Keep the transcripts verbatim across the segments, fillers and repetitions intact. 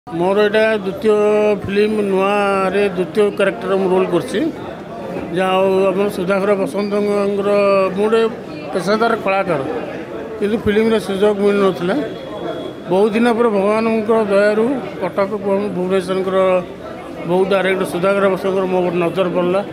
मोर यहाँ द्वितीय फिल्म नुआ द्वितीय क्यारेक्टर रोल कर सुधाकर बसंत मुझे पेशादार कलाकार कि फिल्म सुजोग मिल ना बहुत दिन पर भगवान दयारू कटक भुवनेश्वर बहुत डायरेक्टर सुधाकर बसंत मो नजर पड़ा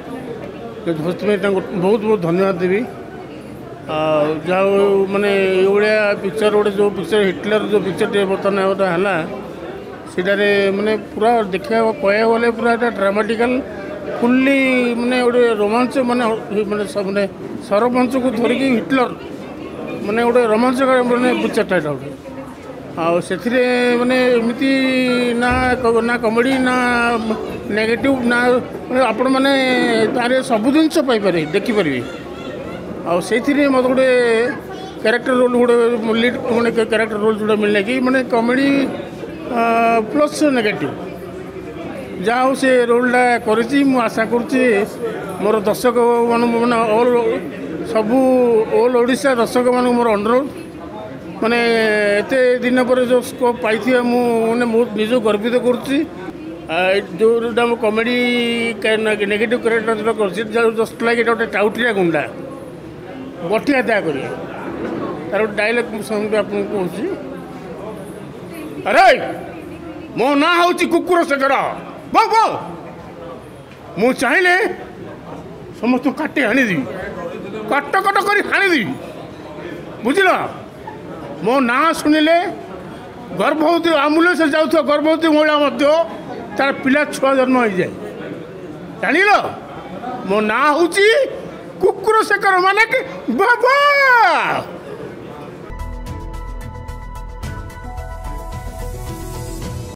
बहुत बहुत धन्यवाद देवी जहाँ माने ये पिक्चर गोटे जो पिक्चर हिटलर जो पिक्चर बर्तमान है सीटारे माने पूरा देखा कह गले पूरा ड्रामाटिकल फुल्ली माने गोटे रोमांच माने माने माने सरपंच को धरिकी हिटलर माने गोटे रोमांच माने पिक्चरटा यहाँ गोटे आथिरे माने एमती ना ना कमेडी ना नेगेटिव ना आपण मैंने तारे सब जिन पाइपर देखिपारे आथिरे मत गोटे क्यारेक्टर रोल गोटे लीड गोटे क्यारेक्टर रोल जो मिलने कि माने कमेडी प्लस नेगेटिव जहाँ से रोलटा करी आशा करुच्ची मोर दर्शक मान मैंने ऑल सबू ऑल ओडिशा दर्शक मान मोर अनुरोध माने एत दिन पर जो स्कोप पाई मुझे बहुत निज गर्वित करुच्ची जोटा मो कमेडी नेगेटिव क्यारेक्टर जो कर जस्ट लाइक गोटे टाउटिया गुंडा गठिया त्या कर तार डायलॉग मुझे आपको कहूँ अरे मो ना हूँ कुकुर शेखर बो बो मु चाहिए समस्त काटे हाणीदेवी कट कट कर हाणीदेवी बुझल मो ना शुणिले गर्भवती आम्बुलांस जाऊँ गर्भवती महिला तार पिला छुआ जन्म हो जाए जान मो ना हूँ कुकुर शेखर माने बाबा।